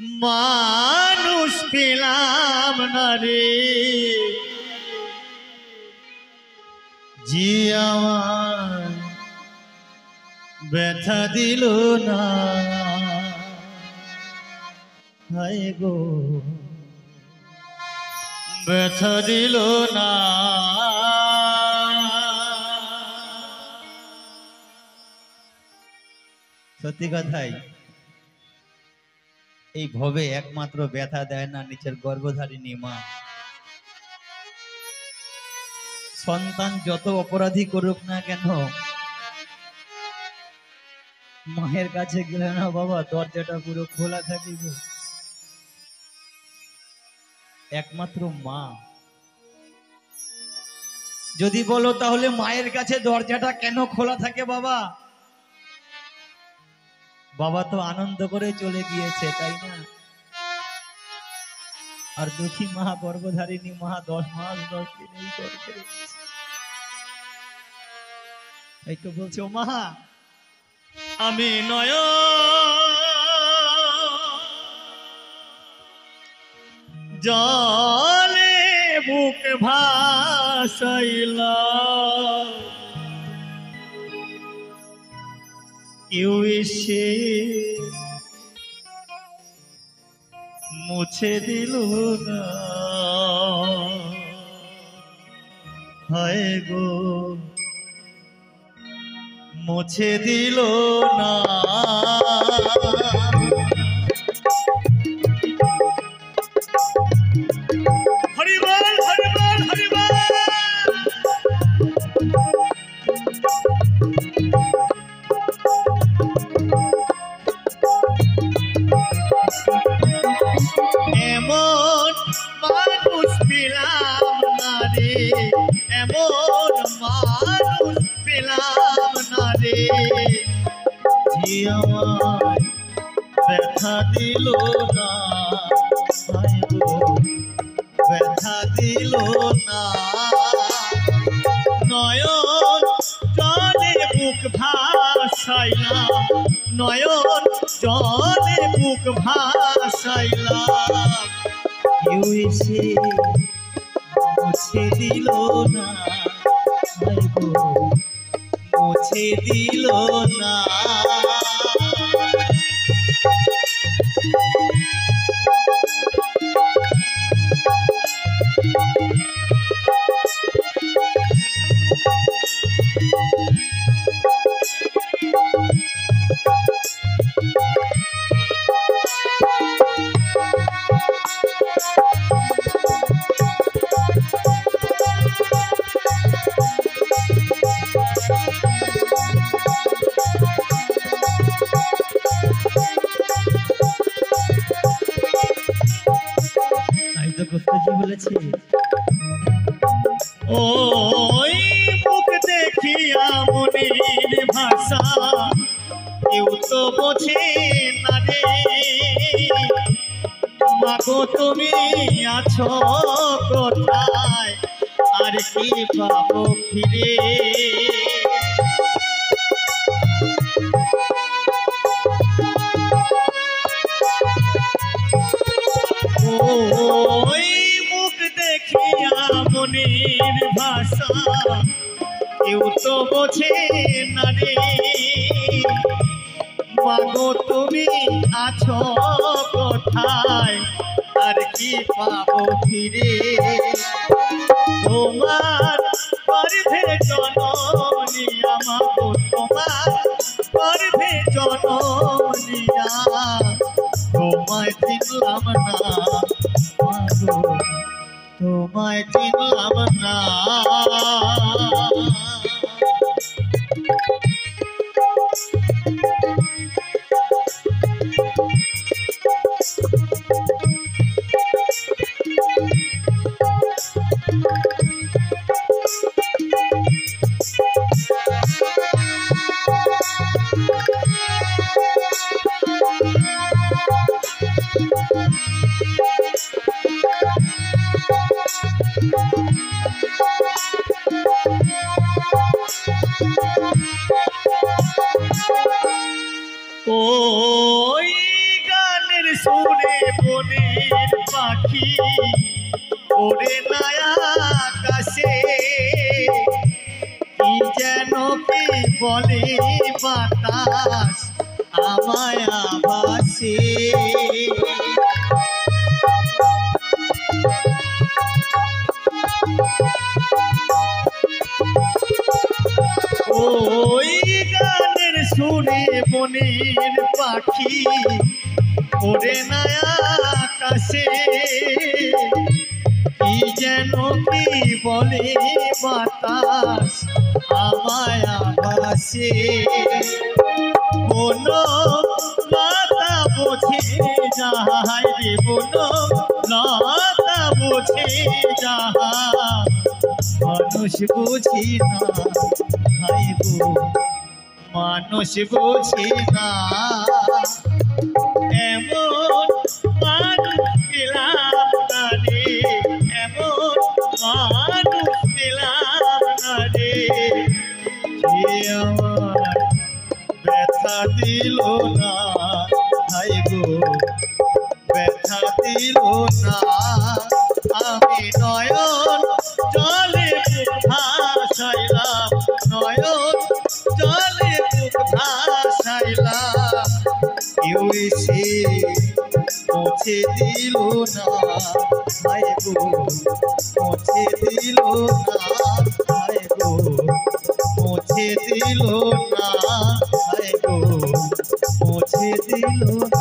মানুষ পেলাম না রে জি আমার ব্যথা দিল না হায় গো ব্যথা দিল না সত্যি কথাই এই ভবে একমাত্র ব্যথা দেয় না নিচের গর্ভধারিণী মা। সন্তান যত অপরাধী করুক না কেন মায়ের কাছে গেলে না বাবা দরজাটা পুরো খোলা থাকে গো। একমাত্র মা। যদি বলো তাহলে মায়ের কাছে দরজাটা কেন খোলা থাকে বাবা? বাবা তো আনন্দ করে চলে গিয়েছে তাই না? আর দুঃখী মা গর্ভধারিণী মা 10 মাস 10 দিন এই করছে। এই তো বলছে ও মা আমি নয় জলে বুক ভাসাইলা কেউ এসে মুছে দিল না হায় গো মুছে দিল না হরিবল হরিবল হরিবল এমন মানুষ পেলাম না রে এমন মানুষ পেলাম না রে যে আমায় ব্যথা দিল না ব্যথা দিল না নয়ন জলে বুক ভাসাইলাম নয়ন জলে বুক ভাসাইলাম কেউ এসে মুছে দিল না মুছে দিল না ওই মুখ দেখিয়া মনের ভাষা কেউ তো বোঝে না রে মাগো তুমি আছো কোথায় আর কি পাবো ফিরে ওই মুখ দেখিয়া মনের ভাষা কেউ তো বোঝে না রে মাগো তুমি আছো কোথায় আর কি পাবো ফিরে তোমার গর্ভে জননী আমাগো তোমার গর্ভে জননিয়া তোমায় চিনলাম না মাগো তোমায় চিনলাম না ওই গানের সুরে বনের পাখি ওরে নায়া আকাশে কি যেন কি বলে বাতাস আমায় আবাসে ওই গানের সুরে বনের পাখি ওরে নায়া আকাশে কি যেন কি বলে বাতাস আমায় আবাসে বলো লতা বোঝে যাহাই রে বলো লতা বোঝে যাহা মানুষ বুঝি না ভাইব মানুষ বুঝি না এমন মানুষ পেলাম না রে এমন মানুষ পেলাম না রে যে আমার ব্যথা দিল না ভাইব ব্যথা দিল না আমি নয়ন জলে বুক ভাসাইলাম নয়ন জলে বুক ভাসাইলাম কেউ এসে মুছে দিল না ভাইব মুছে দিল না ভাইব মুছে দিল না ভাইব মুছে দিল না